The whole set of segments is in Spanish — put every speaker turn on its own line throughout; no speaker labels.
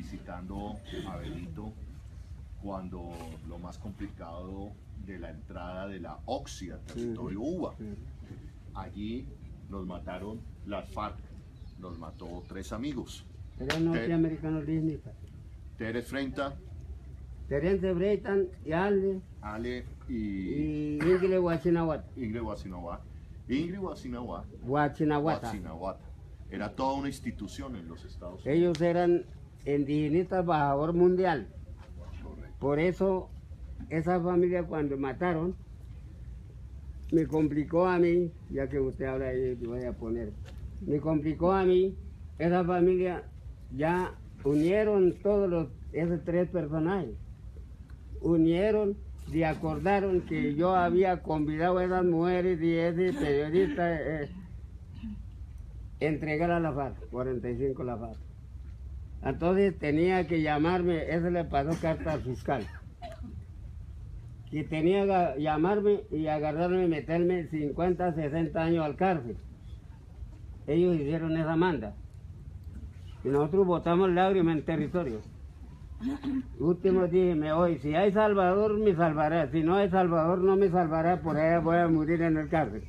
visitando a Benito cuando lo más complicado de la entrada de la Oxy al territorio UBA. Allí nos mataron las FARC, nos mató 3 amigos.
Pero norteamericanos Disney.
Tere Frenta,
Terence Breitan y
Ale y
Ingrid Guachinahuata.
Ingrid Guachinahuata. Ingrid
Guachinahuata.
Era toda una institución en los Estados Unidos.
Ellos eran indigenistas bajador mundial.
Correcto.
Por eso, esa familia cuando mataron, me complicó a mí, ya que usted habla ahí, voy a poner, me complicó a mí, esa familia ya unieron esos 3 personajes, unieron y acordaron que yo había convidado a esas mujeres y ese periodista entregar a la FARC, 45 la FARC. Entonces tenía que llamarme, eso le pasó carta al fiscal, que tenía que llamarme y agarrarme y meterme 50, 60 años al cárcel. Ellos hicieron esa manda. Y nosotros botamos lágrimas en territorio. Último dije, hoy, si hay Salvador me salvará, si no hay Salvador no me salvará, por allá voy a morir en el cárcel.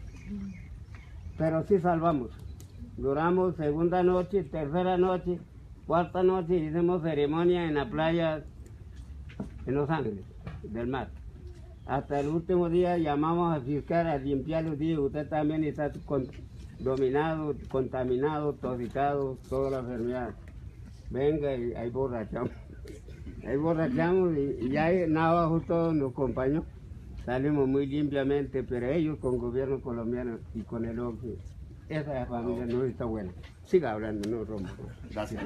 Pero sí salvamos. Duramos segunda noche, tercera noche, cuarta noche, hicimos ceremonia en la playa en Los Ángeles del mar. Hasta el último día llamamos al fiscal a limpiar los días. Usted también está dominado, contaminado, toxicado, toda la enfermedad. Venga y ahí borrachamos. Ahí borrachamos y ya nada justo nos acompañó. Salimos muy limpiamente, pero ellos con gobierno colombiano y con el OXI, esa familia no está buena. Siga hablando, no rompo.
Gracias.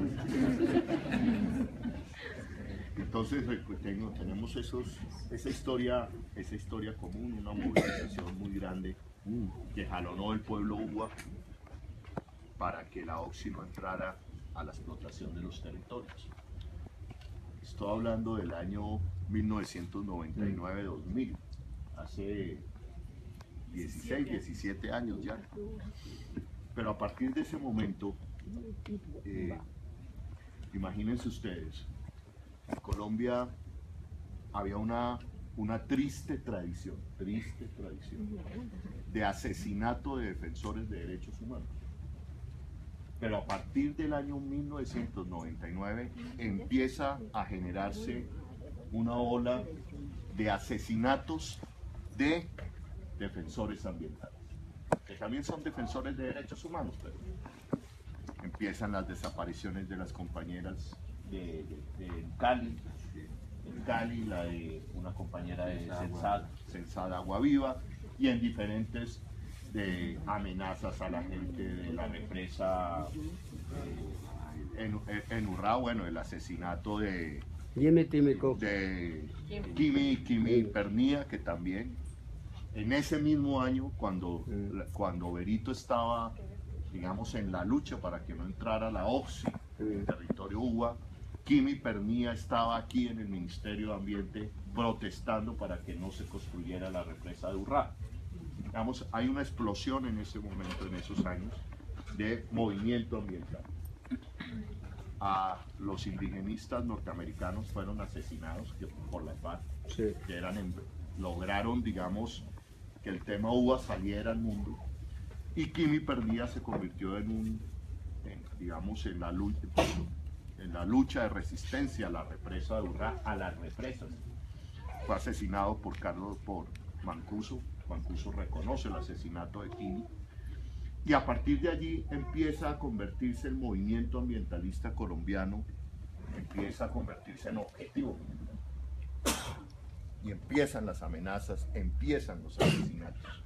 Entonces tenemos esa historia común, una movilización muy grande que jalonó el pueblo UBA para que la Oxy no entrara a la explotación de los territorios. Estoy hablando del año 1999-2000, hace 16, 17 años ya. Pero a partir de ese momento, imagínense ustedes, en Colombia había una triste tradición de asesinato de defensores de derechos humanos. Pero a partir del año 1999 empieza a generarse una ola de asesinatos de defensores ambientales, que también son defensores de derechos humanos, pero empiezan las desapariciones de las compañeras de Cali, en Cali, la de una compañera de Sensada Agua Viva, y en diferentes amenazas a la gente de la represa en Urrá, bueno, el asesinato de Kimi Pernía, que también en ese mismo año, cuando Berito estaba, digamos, en la lucha para que no entrara la Oxy en el territorio UBA, Kimi Pernía estaba aquí en el Ministerio de Ambiente protestando para que no se construyera la represa de Urrá. Digamos, hay una explosión en ese momento, en esos años, de movimiento ambiental. A los indigenistas norteamericanos fueron asesinados por las FARC, sí, que lograron, digamos, que el tema UBA saliera al mundo, y Kimi Pernía se convirtió digamos, en la lucha de resistencia a la represa de Urrá, a las represas. Fue asesinado por Mancuso. Mancuso reconoce el asesinato de Kimi, y a partir de allí empieza a convertirse el movimiento ambientalista colombiano, empieza a convertirse en objetivo, y empiezan las amenazas, empiezan los asesinatos.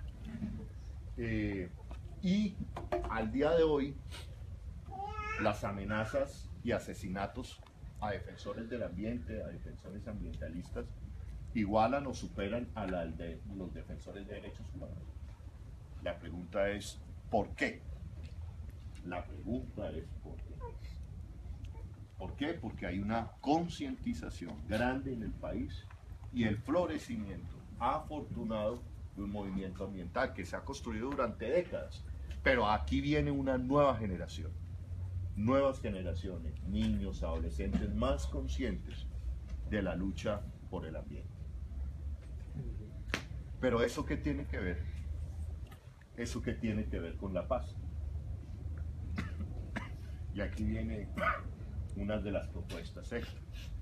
Y al día de hoy, las amenazas y asesinatos a defensores del ambiente, a defensores ambientalistas, igualan o superan a la de los defensores de derechos humanos. La pregunta es, ¿por qué? La pregunta es, ¿por qué? ¿Por qué? Porque hay una concientización grande en el país y el florecimiento afortunado de un movimiento ambiental que se ha construido durante décadas. Pero aquí viene una nueva generación nuevas generaciones, niños, adolescentes más conscientes de la lucha por el ambiente. Pero ¿eso qué tiene que ver? ¿Eso qué tiene que ver con la paz? Y aquí viene una de las propuestas extras.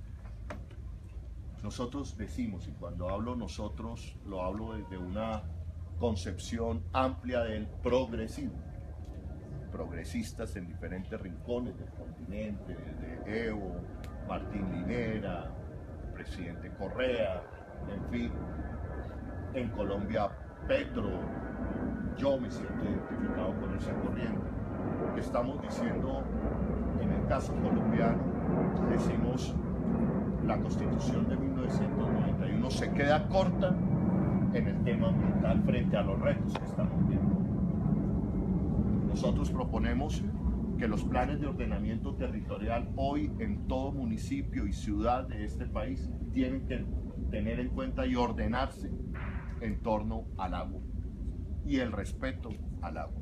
Nosotros decimos, y cuando hablo nosotros, lo hablo desde una concepción amplia del progresismo. Progresistas en diferentes rincones del continente, desde Evo, Martín Linera, presidente Correa, en fin, en Colombia Petro. Yo me siento identificado con esa corriente. Que estamos diciendo, en el caso colombiano, decimos la Constitución de 1991 se queda corta en el tema ambiental frente a los retos que estamos viendo. Nosotros proponemos que los planes de ordenamiento territorial hoy en todo municipio y ciudad de este país tienen que tener en cuenta y ordenarse en torno al agua y el respeto al agua.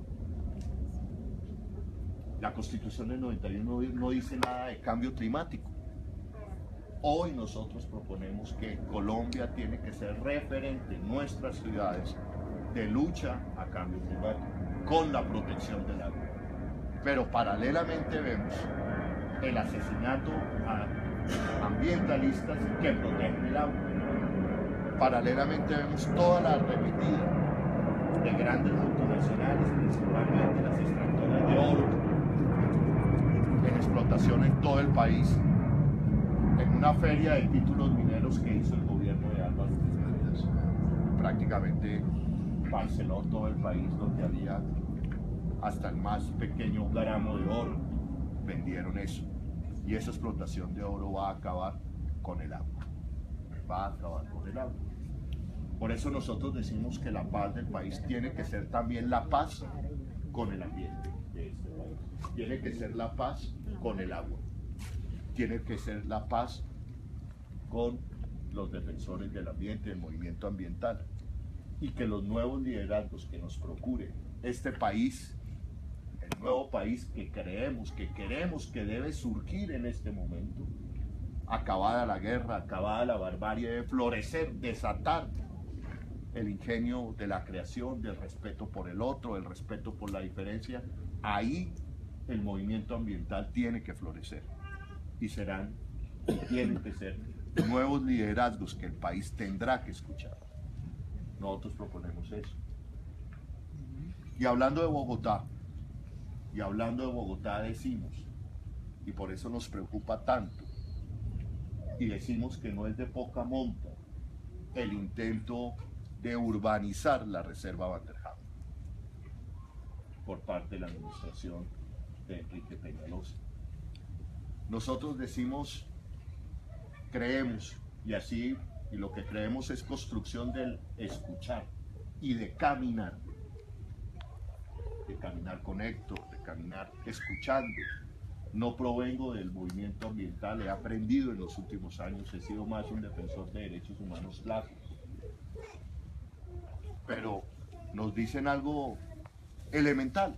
La Constitución del 91 no dice nada de cambio climático. Hoy nosotros proponemos que Colombia tiene que ser referente en nuestras ciudades de lucha a cambio climático con la protección del agua. Pero paralelamente vemos el asesinato a ambientalistas que protegen el agua. Paralelamente vemos toda la arremetida de grandes multinacionales, principalmente las extractoras de oro, en explotación en todo el país, en una feria de títulos mineros que hizo el gobierno de Álvaro Uribe. Prácticamente parceló todo el país donde había hasta el más pequeño gramo de oro, vendieron eso. Y esa explotación de oro va a acabar con el agua. Va a acabar con el agua. Por eso nosotros decimos que la paz del país tiene que ser también la paz con el ambiente de este país. Tiene que ser la paz con el agua. Tiene que ser la paz con los defensores del ambiente, del movimiento ambiental. Y que los nuevos liderazgos que nos procure este país, el nuevo país que creemos, que queremos, que debe surgir en este momento, acabada la guerra, acabada la barbarie, debe florecer, desatar el ingenio de la creación, del respeto por el otro, el respeto por la diferencia. Ahí el movimiento ambiental tiene que florecer y tienen que ser nuevos liderazgos que el país tendrá que escuchar. Nosotros proponemos eso. Y hablando de Bogotá decimos, y por eso nos preocupa tanto, y decimos que no es de poca monta el intento de urbanizar la reserva Vanderham por parte de la administración de Enrique Peñalosa. Nosotros decimos, creemos, y lo que creemos es construcción del escuchar y de caminar con Héctor, de caminar escuchando. No provengo del movimiento ambiental, he aprendido en los últimos años, he sido más un defensor de derechos humanos clásicos. Pero nos dicen algo elemental.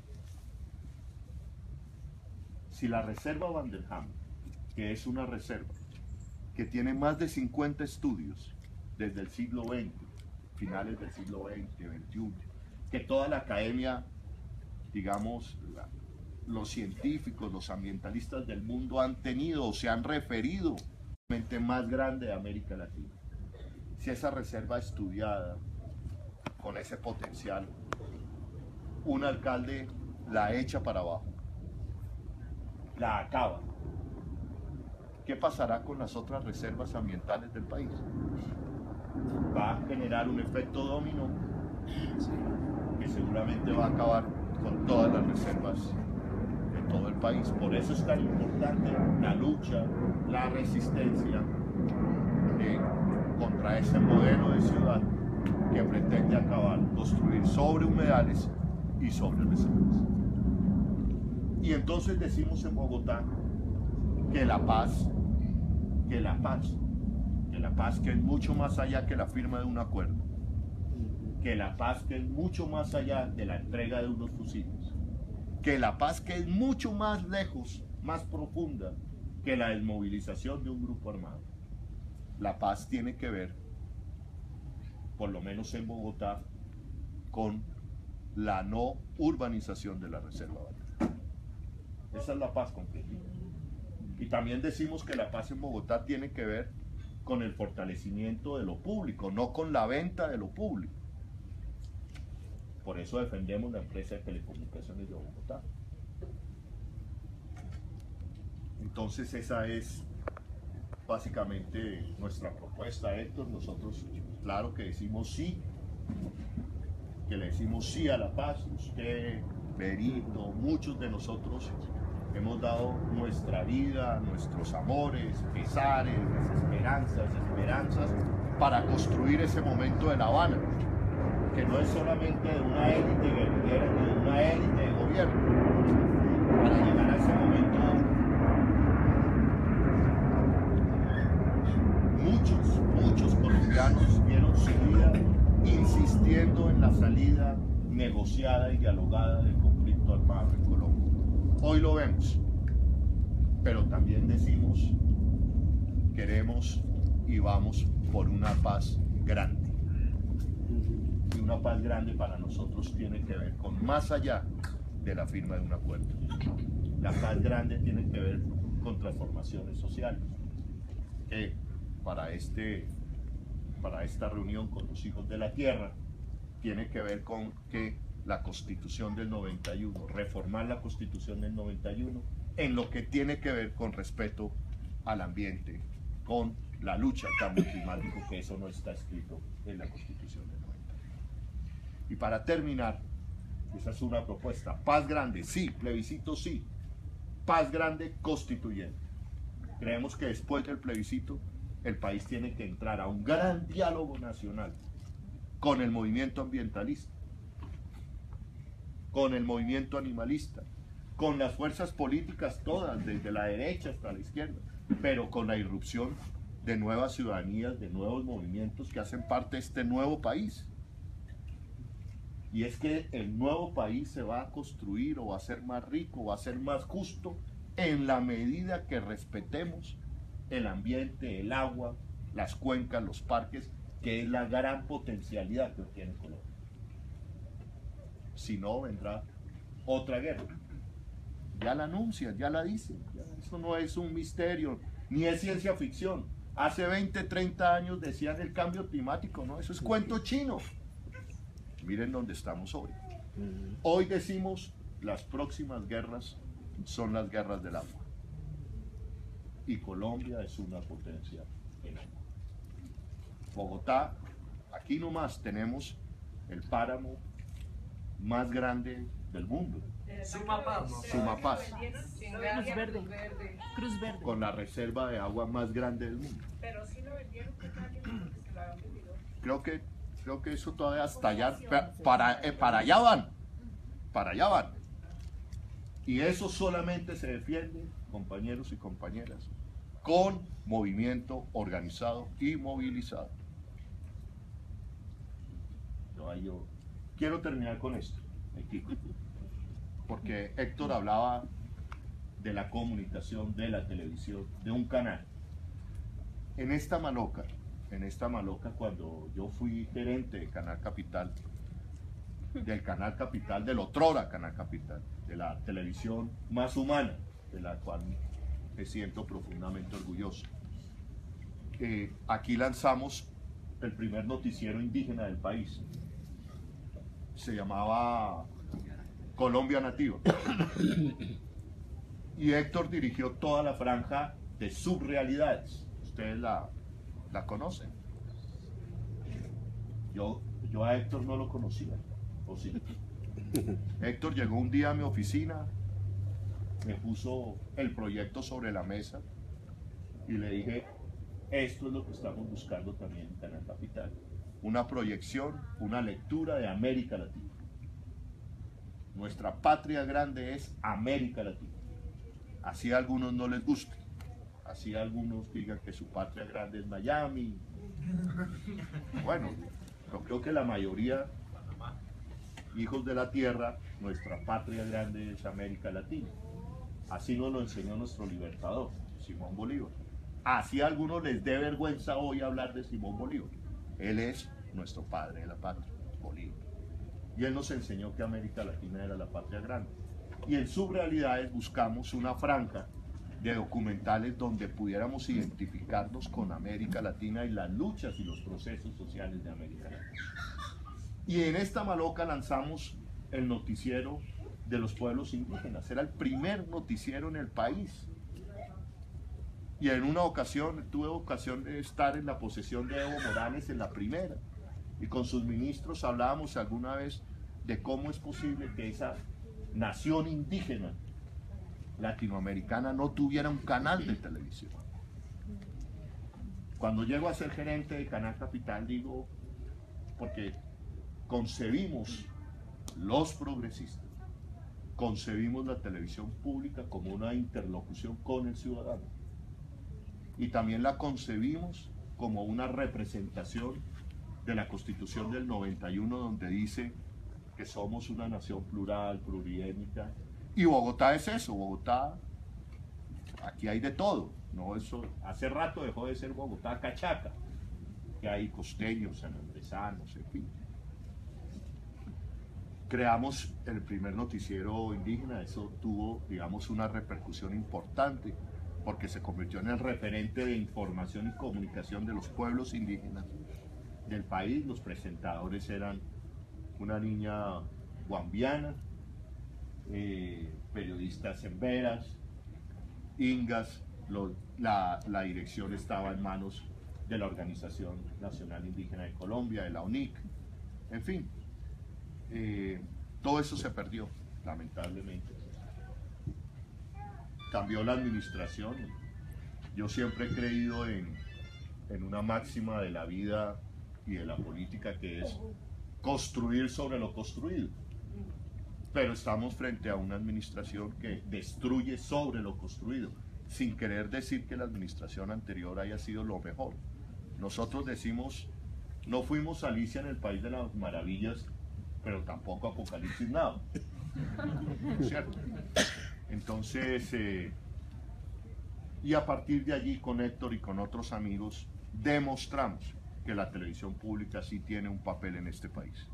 Si la reserva Vanderham, que es una reserva que tiene más de 50 estudios desde el siglo XX, finales del siglo XX, XXI, que toda la academia, digamos, los científicos, los ambientalistas del mundo han tenido o se han referido, más grande de América Latina. Si esa reserva estudiada, con ese potencial, un alcalde la echa para abajo, la acaba, ¿qué pasará con las otras reservas ambientales del país? Va a generar un efecto dominó que seguramente va a acabar con todas las reservas de todo el país. Por eso es tan importante la lucha, la resistencia contra ese modelo de ciudad que pretende acabar, construir sobre humedales y sobre reservas. Y entonces decimos en Bogotá que la paz que es mucho más allá que la firma de un acuerdo, que la paz que es mucho más allá de la entrega de unos fusiles, que la paz que es mucho más lejos más profunda que la desmovilización de un grupo armado. La paz tiene que ver, por lo menos en Bogotá, con la no urbanización de la reserva bananera. Esa es la paz completa. Y también decimos que la paz en Bogotá tiene que ver con el fortalecimiento de lo público, no con la venta de lo público. Por eso defendemos la empresa de telecomunicaciones de Bogotá. Entonces esa es básicamente nuestra propuesta, Héctor. Nosotros, claro que decimos sí, que le decimos sí a la paz. Usted, Berito, muchos de nosotros hemos dado nuestra vida, nuestros amores, pesares, esperanzas, para construir ese momento de La Habana, que no es solamente de una élite guerrillera ni de una élite de gobierno. Para llegar a ese momento, muchos colombianos dieron su vida insistiendo en la salida negociada y dialogada del conflicto armado en Colombia. Hoy lo vemos, pero también decimos, queremos y vamos por una paz grande. Y una paz grande para nosotros tiene que ver con más allá de la firma de un acuerdo. La paz grande tiene que ver con transformaciones sociales. Para esta reunión con los hijos de la tierra tiene que ver con que la Constitución del 91, reformar la Constitución del 91 en lo que tiene que ver con respeto al ambiente, con la lucha al cambio climático, que eso no está escrito en la Constitución del 91. Y para terminar, esa es una propuesta: paz grande, sí; plebiscito, sí; paz grande constituyente. Creemos que después del plebiscito el país tiene que entrar a un gran diálogo nacional con el movimiento ambientalista, con el movimiento animalista, con las fuerzas políticas todas, desde la derecha hasta la izquierda, pero con la irrupción de nuevas ciudadanías, de nuevos movimientos que hacen parte de este nuevo país. Y es que el nuevo país se va a construir, o va a ser más rico, o va a ser más justo, en la medida que respetemos el ambiente, el agua, las cuencas, los parques, que es la gran potencialidad que tiene Colombia. Si no, vendrá otra guerra. Ya la anuncian, ya la dicen. Eso no es un misterio, ni es ciencia ficción. Hace 20, 30 años decían el cambio climático, ¿no? Eso es cuento chino. Miren dónde estamos hoy. Hoy decimos, las próximas guerras son las guerras del agua. Y Colombia es una potencia en agua. Bogotá, aquí nomás tenemos el páramo más grande del mundo. Sumapaz.
Cruz Verde.
Con la reserva de agua más grande del mundo.
Pero sí lo vendieron, ¿qué tal? Se lo habían vendido.
Creo que eso todavía hasta allá, para allá van. Para allá van. Y eso solamente se defiende, compañeros y compañeras, con movimiento organizado y movilizado. Yo quiero terminar con esto, porque Héctor hablaba de la comunicación, de la televisión, de un canal. En esta maloca, cuando yo fui gerente de Canal Capital, del otrora Canal Capital, de la televisión más humana, de la cual me siento profundamente orgulloso. Aquí lanzamos el primer noticiero indígena del país. Se llamaba Colombia Nativa. Y Héctor dirigió toda la franja de subrealidades. Ustedes la conocen. Yo a Héctor no lo conocía, ¿o sí? Héctor llegó un día a mi oficina, me puso el proyecto sobre la mesa y le dije: esto es lo que estamos buscando también en Canal Capital. Una proyección, una lectura de América Latina. Nuestra patria grande es América Latina. Así a algunos no les guste, así a algunos digan que su patria grande es Miami. Bueno, yo creo que la mayoría, hijos de la tierra, nuestra patria grande es América Latina. Así nos lo enseñó nuestro libertador, Simón Bolívar. Así a algunos les dé vergüenza hoy hablar de Simón Bolívar. Él es nuestro padre de la patria, Bolívar. Y él nos enseñó que América Latina era la patria grande. Y en sus realidades buscamos una franja de documentales donde pudiéramos identificarnos con América Latina y las luchas y los procesos sociales de América Latina. Y en esta maloca lanzamos el noticiero de los pueblos indígenas. Era el primer noticiero en el país. Y en una ocasión, tuve ocasión de estar en la posesión de Evo Morales en la primera. Y con sus ministros hablábamos alguna vez de cómo es posible que esa nación indígena latinoamericana no tuviera un canal de televisión. Cuando llego a ser gerente de Canal Capital, digo, porque concebimos los progresistas, concebimos la televisión pública como una interlocución con el ciudadano. Y también la concebimos como una representación de la Constitución del 91, donde dice que somos una nación plural, pluriétnica. Y Bogotá es eso, Bogotá, aquí hay de todo, ¿no? Eso, hace rato dejó de ser Bogotá cachaca, que hay costeños, sanandresanos, en fin. Creamos el primer noticiero indígena, eso tuvo, digamos, una repercusión importante, porque se convirtió en el referente de información y comunicación de los pueblos indígenas del país. Los presentadores eran una niña guambiana, periodistas en veras, ingas, la dirección estaba en manos de la Organización Nacional Indígena de Colombia, de la UNIC, en fin, todo eso se perdió, lamentablemente. Cambió la administración. Yo siempre he creído en una máxima de la vida y de la política, que es construir sobre lo construido. Pero estamos frente a una administración que destruye sobre lo construido, sin querer decir que la administración anterior haya sido lo mejor. Nosotros decimos, no fuimos Alicia en el País de las Maravillas, pero tampoco Apocalipsis Now, ¿cierto? Entonces, y a partir de allí con Héctor y con otros amigos demostramos que la televisión pública sí tiene un papel en este país.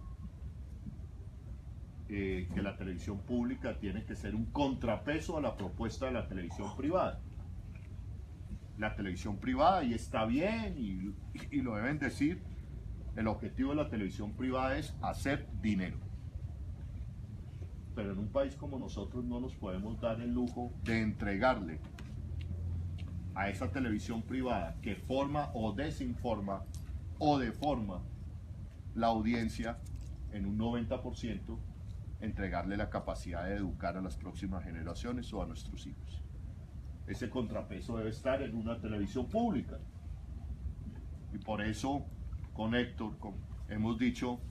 Que la televisión pública tiene que ser un contrapeso a la propuesta de la televisión privada. La televisión privada, y está bien, y lo deben decir, el objetivo de la televisión privada es hacer dinero. Pero en un país como nosotros no nos podemos dar el lujo de entregarle a esa televisión privada, que forma o desinforma o deforma la audiencia en un 90%, entregarle la capacidad de educar a las próximas generaciones o a nuestros hijos. Ese contrapeso debe estar en una televisión pública. Y por eso con Héctor hemos dicho,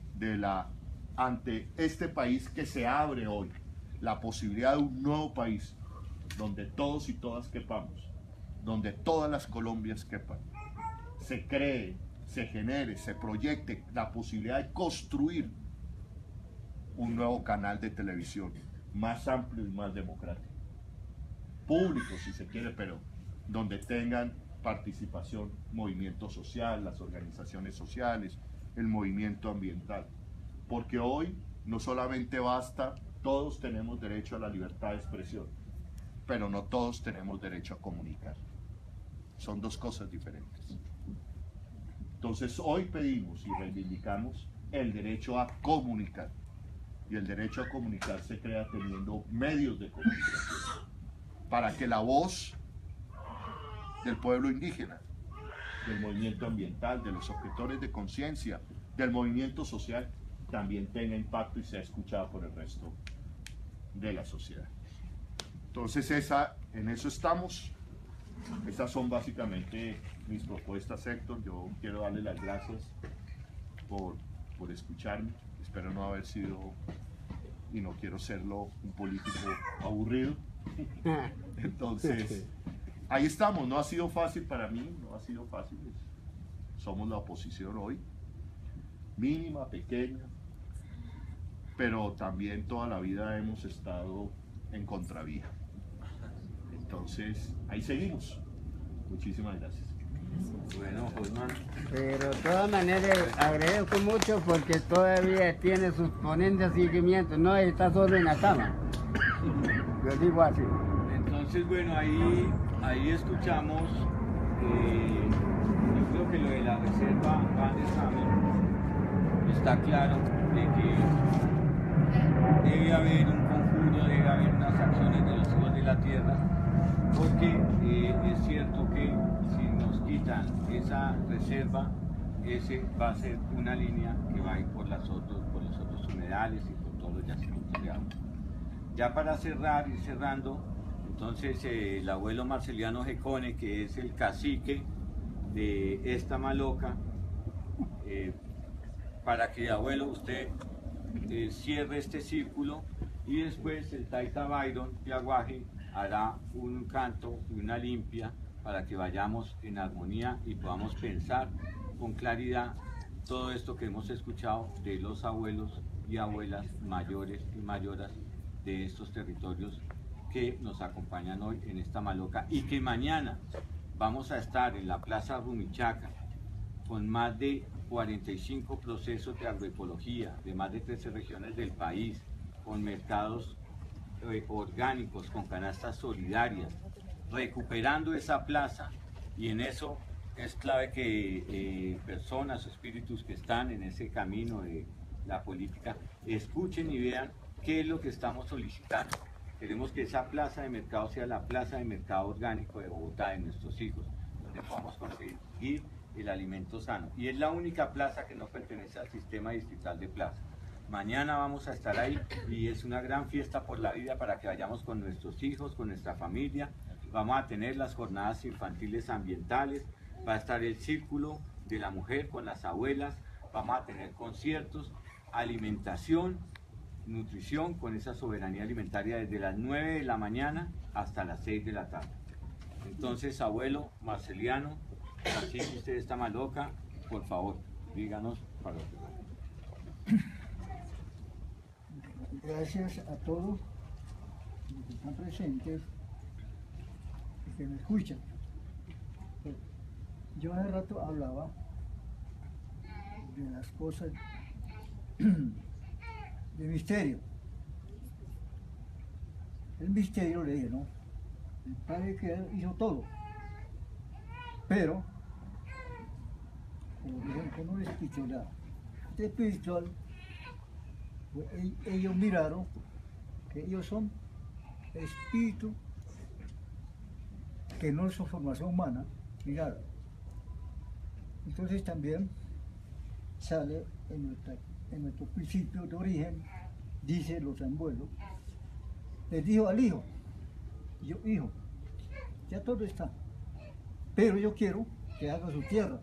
ante este país que se abre hoy, la posibilidad de un nuevo país donde todos y todas quepamos, donde todas las Colombias quepan, se cree, se genere, se proyecte la posibilidad de construir un nuevo canal de televisión más amplio y más democrático, público si se quiere, pero donde tengan participación, movimiento social, las organizaciones sociales, el movimiento ambiental. Porque hoy no solamente basta, todos tenemos derecho a la libertad de expresión, pero no todos tenemos derecho a comunicar. Son dos cosas diferentes. Entonces hoy pedimos y reivindicamos el derecho a comunicar. Y el derecho a comunicar se crea teniendo medios de comunicación, para que la voz del pueblo indígena, del movimiento ambiental, de los objetores de conciencia, del movimiento social, también tenga impacto y sea escuchada por el resto de la sociedad. Entonces en eso estamos. Esas son básicamente mis propuestas, Héctor. Yo quiero darle las gracias por escucharme. Espero no haber sido, y no quiero serlo, un político aburrido. Entonces, ahí estamos. No ha sido fácil para mí, no ha sido fácil. Somos la oposición hoy, mínima, pequeña, pero también toda la vida hemos estado en contravía. Entonces, ahí seguimos. Muchísimas gracias.
Bueno, Osman.
Pero de todas maneras agradezco mucho porque todavía tiene sus ponentes de seguimiento, no está solo en la cama. Yo digo así.
Entonces, bueno, ahí escuchamos, yo creo que lo de la reserva Van der Hamer está claro de que debe haber un conjuro, debe haber unas acciones de los hijos de la tierra, porque es cierto que si nos quitan esa reserva, ese va a ser una línea que va a ir por los otros humedales y por todos los yacimientos de agua. Ya para cerrar y cerrando, entonces el abuelo Marceliano Gecone, que es el cacique de esta maloca, para que abuelo usted cierre este círculo, y después el Taita Byron Piaguaje hará un canto y una limpia para que vayamos en armonía y podamos pensar con claridad todo esto que hemos escuchado de los abuelos y abuelas mayores y mayoras de estos territorios que nos acompañan hoy en esta maloca, y que mañana vamos a estar en la Plaza Rumichaca con más de 45 procesos de agroecología de más de 13 regiones del país, con mercados orgánicos, con canastas solidarias, recuperando esa plaza. Y en eso es clave que personas o espíritus que están en ese camino de la política escuchen y vean qué es lo que estamos solicitando. Queremos que esa plaza de mercado sea la plaza de mercado orgánico de Bogotá, de nuestros hijos, donde podamos conseguir el alimento sano. Y es la única plaza que no pertenece al sistema distrital de plazas. Mañana vamos a estar ahí y es una gran fiesta por la vida para que vayamos con nuestros hijos, con nuestra familia. Vamos a tener las jornadas infantiles ambientales, va a estar el círculo de la mujer con las abuelas, vamos a tener conciertos, alimentación, nutrición con esa soberanía alimentaria desde las 9 de la mañana hasta las 6 de la tarde. Entonces, abuelo Marceliano, así que usted está maloca, por favor, díganos para que...
Gracias a todos los que están presentes y que me escuchan. Yo hace rato hablaba de las cosas de misterio. El misterio, le dije, ¿no? El Padre que hizo todo. Pero, como dijeron, con una espiritualidad. Este espiritual, pues, ellos miraron que ellos son espíritus que no es su formación humana, miraron. Entonces también sale en nuestro principio de origen, dice los abuelos, les dijo al hijo, yo hijo, ya todo está, pero yo quiero que haga su tierra.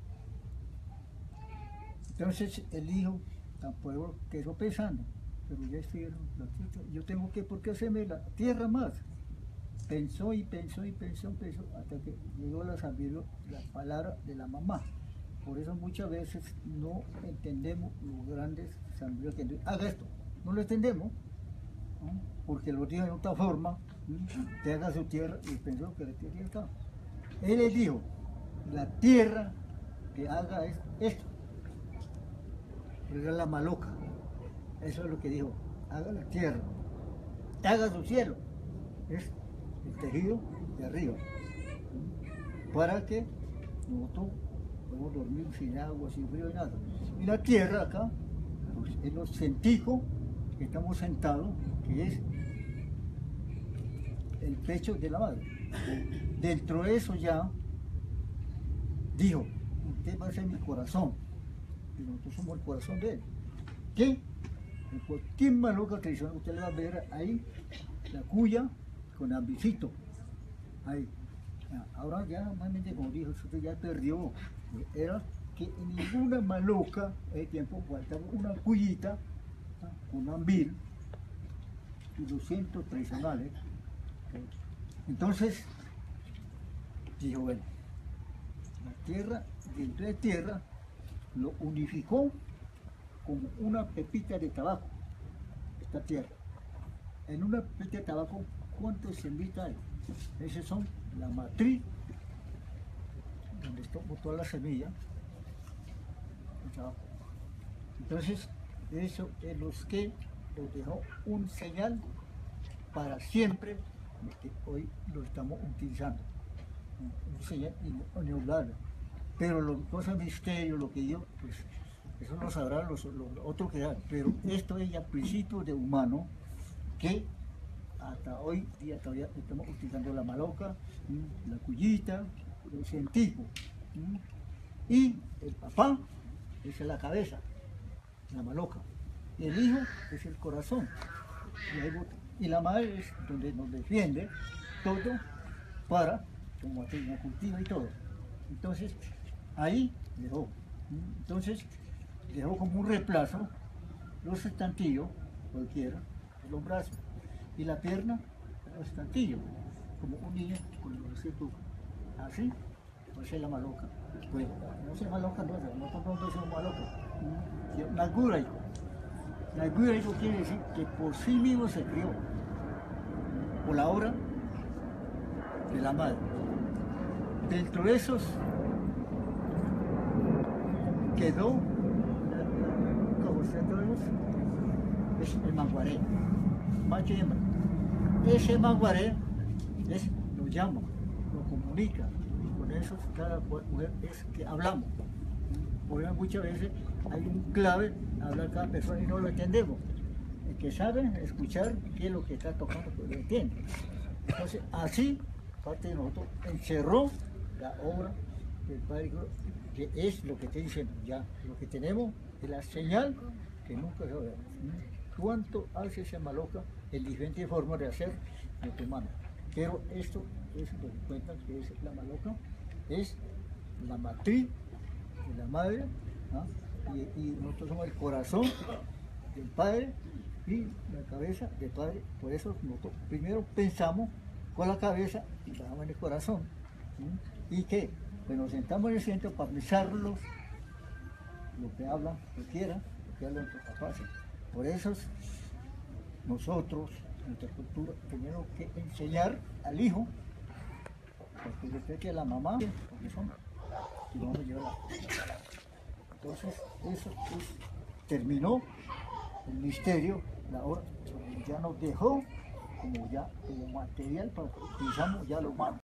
Entonces el hijo tampoco quedó pensando, pero ya estoy en la tierra, yo tengo que, ¿por qué hacerme la tierra más? Pensó y pensó y pensó, hasta que llegó la sabiduría, la palabra de la mamá. Por eso muchas veces no entendemos los grandes sabidurías que haga esto, no lo entendemos, ¿no? Porque lo dijo de otra forma, que haga su tierra, y pensó que la tierra ya estaba. Él les dijo, la tierra que haga es esto, era la maloca, eso es lo que dijo, haga la tierra, haga su cielo, es el tejido de arriba, para que nosotros podemos dormir sin agua, sin frío y nada. Y la tierra acá, pues, es lo centico que estamos sentados, que es el pecho de la madre. Dentro de eso ya dijo, usted va a ser mi corazón, y nosotros somos el corazón de él. ¿Qué? En cualquier maloca tradicional usted le va a ver ahí la cuya con ambicito, ahí. Ahora ya normalmente, como dijo, usted ya perdió. Era que en ninguna maloca de tiempo faltaba una cuyita, un ambil y 200 tradicionales. Entonces dijo, bueno, la tierra, dentro de tierra, lo unificó como una pepita de tabaco, esta tierra. En una pepita de tabaco, ¿cuántos semillas hay? Esas son la matriz, donde está toda la semilla. Entonces, eso es los que nos dejó un señal para siempre, que hoy lo estamos utilizando. Un señal inolvidable. Pero las cosas misterio, lo que yo, pues, eso lo sabrán los otros que dan. Pero esto es ya principio de humano que hasta hoy día todavía estamos utilizando la maloca, la cuyita, el científico. Y el papá es la cabeza, la maloca. Y el hijo es el corazón. Y la madre es donde nos defiende todo para, como la cultiva y todo. Entonces, ahí dejó. Entonces, dejó como un reemplazo los estantillos, cualquiera, los brazos, y la pierna, los estantillos, como un niño con los tú. Así, pues es la maloca. Pues, no sé maloca, no decimos maloca. Nagura, Nagura quiere decir que por sí mismo se crió, por la obra de la madre. Dentro de esos quedó, como ustedes todos, es el manguaré, macho y hembra. Ese manguaré lo llama, lo comunica, y con eso cada mujer es que hablamos. Porque muchas veces hay un clave, hablar cada persona y no lo entendemos. El que sabe escuchar qué es lo que está tocando, pues lo entiende. Entonces, así, parte de nosotros encerró la obra del Padre, que es lo que estoy diciendo ya. Lo que tenemos es la señal que nunca se va a ver. ¿Cuánto hace esa maloca en diferentes formas de hacer lo que manda? Pero esto es lo que cuentan que es la maloca, es la matriz de la madre, ¿no? Y nosotros somos el corazón del Padre y la cabeza del Padre. Por eso nosotros primero pensamos con la cabeza y bajamos en el corazón. ¿Sí? ¿Y qué? Pues nos sentamos en el centro para pensarlos, lo que hablan, lo que quieran, lo que hablan nuestros papás. Por eso nosotros, nuestra cultura, tenemos que enseñar al hijo, porque respete a la mamá, porque son, y vamos a llevar Entonces, eso terminó el misterio, la hora, ya nos dejó como material para que utilizamos ya lo humano.